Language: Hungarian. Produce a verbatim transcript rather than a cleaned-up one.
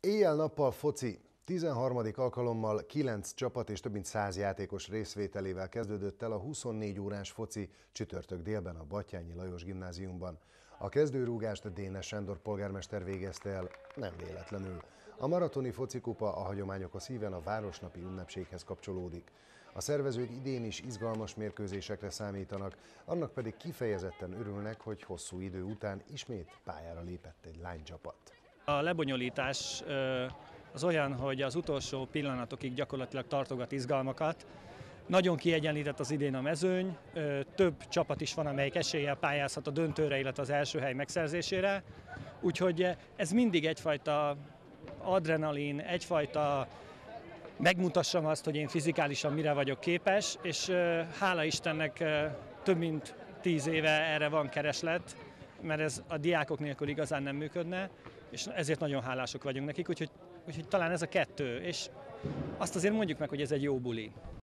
Éjjel-nappal foci. tizenharmadik alkalommal kilenc csapat és több mint száz játékos részvételével kezdődött el a huszonnégy órás foci csütörtök délben a Batthyány Lajos Gimnáziumban. A kezdőrúgást Dénes Sándor polgármester végezte el, nem véletlenül. A maratoni focikupa a hagyományok híven a városnapi ünnepséghez kapcsolódik. A szervezők idén is izgalmas mérkőzésekre számítanak, annak pedig kifejezetten örülnek, hogy hosszú idő után ismét pályára lépett egy lánycsapat. A lebonyolítás az olyan, hogy az utolsó pillanatokig gyakorlatilag tartogat izgalmakat. Nagyon kiegyenlített az idén a mezőny, több csapat is van, amelyik eséllyel pályázhat a döntőre, illetve az első hely megszerzésére. Úgyhogy ez mindig egyfajta adrenalin, egyfajta megmutassam azt, hogy én fizikálisan mire vagyok képes, és hála Istennek több mint tíz éve erre van kereslet, mert ez a diákok nélkül igazán nem működne, és ezért nagyon hálások vagyunk nekik, úgyhogy, úgyhogy talán ez a kettő, és azt azért mondjuk meg, hogy ez egy jó buli.